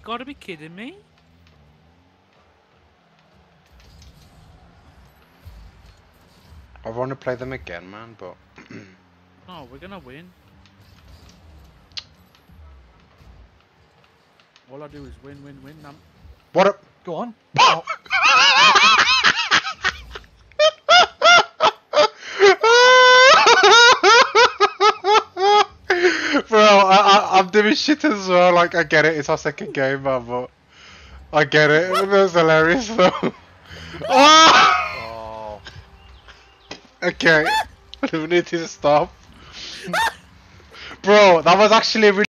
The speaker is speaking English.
gotta be kidding me. I want to play them again, man, but... Oh, we're gonna win. All I do is win, win, win. What up? Go on. Oh. Bro, I'm doing shit as well. Like, I get it. It's our second game, man, but I get it. It was hilarious, though. Oh. Okay, we need to stop. Bro, that was actually really